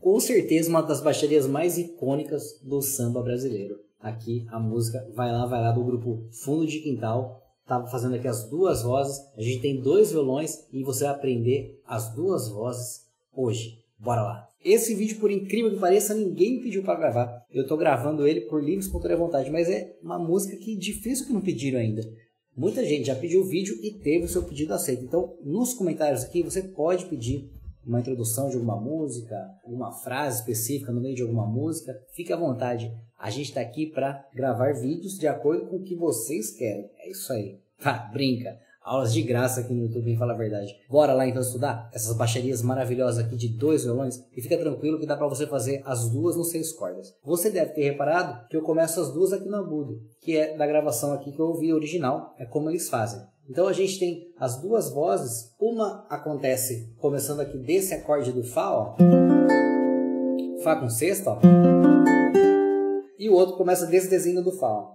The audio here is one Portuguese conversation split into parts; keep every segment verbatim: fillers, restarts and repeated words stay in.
Com certeza uma das baixarias mais icônicas do samba brasileiro. Aqui a música Vai Lá, Vai Lá do grupo Fundo de Quintal. Tava fazendo aqui as duas vozes. A gente tem dois violões e você vai aprender as duas vozes hoje. Bora lá! Esse vídeo, por incrível que pareça, ninguém me pediu para gravar. Eu tô gravando ele por livre e espontânea vontade, mas é uma música que difícil que não pediram ainda. Muita gente já pediu o vídeo e teve o seu pedido aceito. Então, nos comentários aqui, você pode pedir uma introdução de alguma música, uma frase específica no meio de alguma música. Fique à vontade. A gente está aqui para gravar vídeos de acordo com o que vocês querem. É isso aí. Tá, brinca. Aulas de graça aqui no YouTube, fala a verdade. Bora lá então estudar essas baixarias maravilhosas aqui de dois violões. E fica tranquilo que dá para você fazer as duas nos seis cordas. Você deve ter reparado que eu começo as duas aqui no agudo, que é da gravação aqui que eu ouvi original. É como eles fazem. Então a gente tem as duas vozes. Uma acontece começando aqui desse acorde do Fá, ó. Fá com sexta, ó. E o outro começa desse desenho do Fá, ó.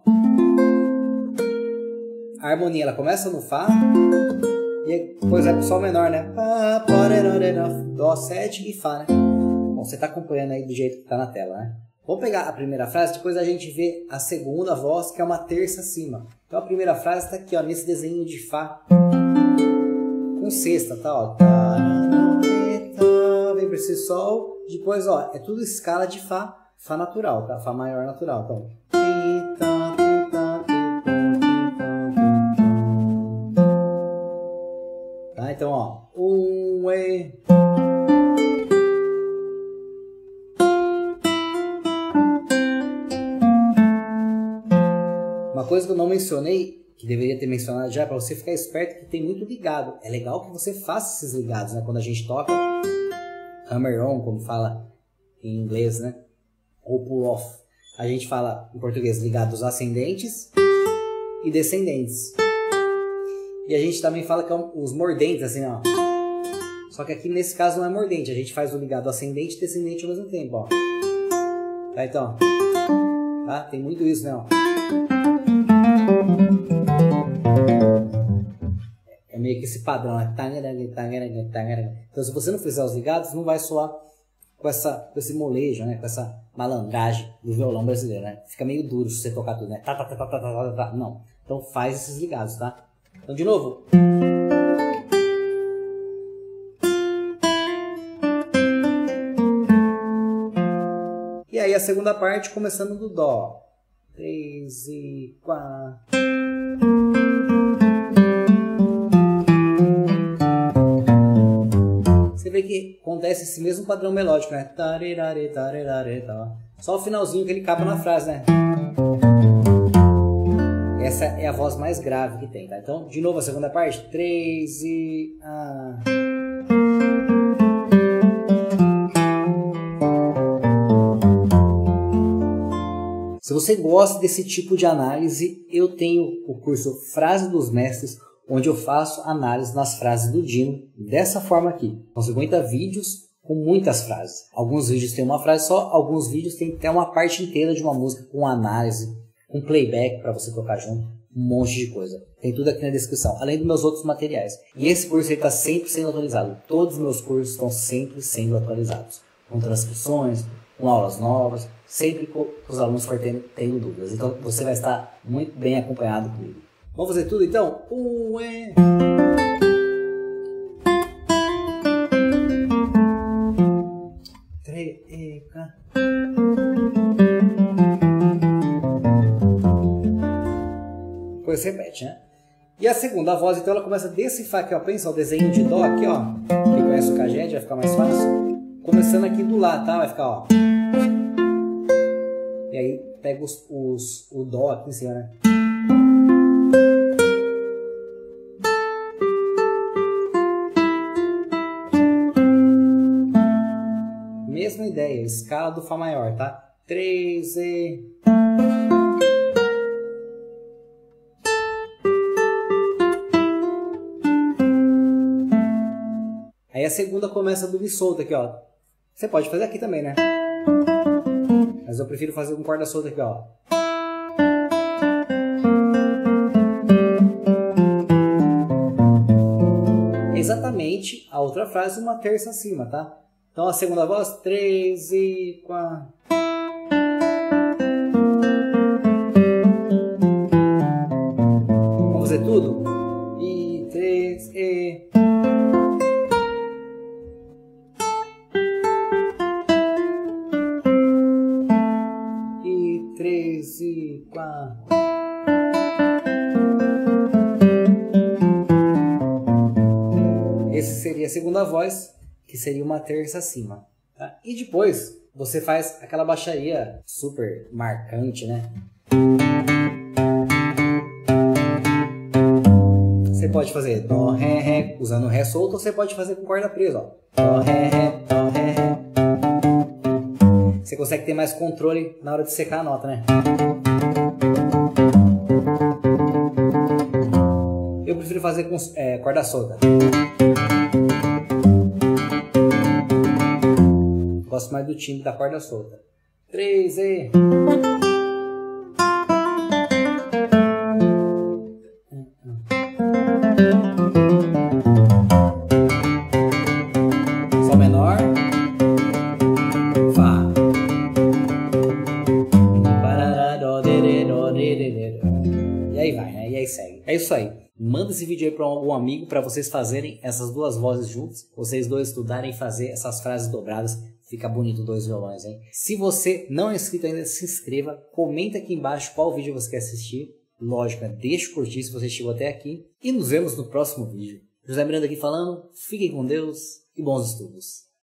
A harmonia ela começa no Fá e depois vai pro Sol menor, né? Dó sete e Fá, né? Bom, você tá acompanhando aí do jeito que tá na tela, né? Vamos pegar a primeira frase, depois a gente vê a segunda voz, que é uma terça acima. Então a primeira frase está aqui, ó, nesse desenho de Fá com sexta, tá? Ó. Vem para esse Sol, depois, ó, é tudo escala de Fá, Fá natural, tá? Fá maior natural. Então, tá? Então, ó, um, e... Uma coisa que eu não mencionei, que deveria ter mencionado já, para você ficar esperto, que tem muito ligado. É legal que você faça esses ligados, né? Quando a gente toca hammer-on, como fala em inglês, né? Ou pull-off. A gente fala em português ligados ascendentes e descendentes. E a gente também fala que é os mordentes, assim, ó. Só que aqui nesse caso não é mordente, a gente faz o ligado ascendente e descendente ao mesmo tempo, ó. Tá, então. Tá? Tem muito isso, né, ó. É meio que esse padrão, né? Então se você não fizer os ligados, não vai soar com, essa, com esse molejo, né? Com essa malandragem do violão brasileiro, né? Fica meio duro se você tocar tudo, né? Tá, tá, tá, tá, tá, tá, tá. Não. Então faz esses ligados, tá? Então de novo. E aí a segunda parte começando do Dó. Três e quatro. Você vê que acontece esse mesmo padrão melódico, né? Só o finalzinho que ele acaba na frase, né? Essa é a voz mais grave que tem, tá? Então, de novo a segunda parte. Três e... Ah. Se você gosta desse tipo de análise, eu tenho o curso Frase dos Mestres, onde eu faço análise nas frases do Dino, dessa forma aqui. São cinquenta vídeos com muitas frases. Alguns vídeos têm uma frase só, alguns vídeos têm até uma parte inteira de uma música com análise, com playback para você tocar junto, um monte de coisa. Tem tudo aqui na descrição, além dos meus outros materiais. E esse curso está sempre sendo atualizado. Todos os meus cursos estão sempre sendo atualizados. Com transcrições, com aulas novas, sempre que os alunos forem tendo dúvidas. Então você vai estar muito bem acompanhado comigo. Vamos fazer tudo então? Um, é... Três, e... Depois repete, né? E a segunda voz, então, ela começa desse Fá aqui, ó. Pensa o desenho de Dó aqui, ó. Quem conhece o Caged vai ficar mais fácil. Começando aqui do Lá, tá? Vai ficar, ó. E aí pega os, os, o Dó aqui em cima, né? Mesma ideia, escala do Fá maior, tá? Três e... Aí a segunda começa do Mi solto aqui, ó. Você pode fazer aqui também, né? Mas eu prefiro fazer com corda solta aqui, ó. Exatamente a outra frase, uma terça acima, tá? Então a segunda voz, três e quatro. Vamos fazer tudo? E três e... E três e quatro. Esse seria a segunda voz, que seria uma terça acima. Tá? E depois você faz aquela baixaria super marcante, né? Você pode fazer dó, ré, ré, usando o ré solto, ou você pode fazer com corda presa, ó. Dó, ré, ré, dó, ré, ré. Você consegue ter mais controle na hora de secar a nota, né? Eu prefiro fazer com é, corda solta. Gosto mais do timbre da corda solta. três e... Sol menor. Fá. E aí vai, né? E aí segue. É isso aí. Manda esse vídeo aí para algum amigo para vocês fazerem essas duas vozes juntos. Vocês dois estudarem fazer essas frases dobradas. Fica bonito dois violões, hein? Se você não é inscrito ainda, se inscreva. Comenta aqui embaixo qual vídeo você quer assistir. Lógico, deixa o curtir se você chegou até aqui. E nos vemos no próximo vídeo. José Miranda aqui falando. Fiquem com Deus e bons estudos.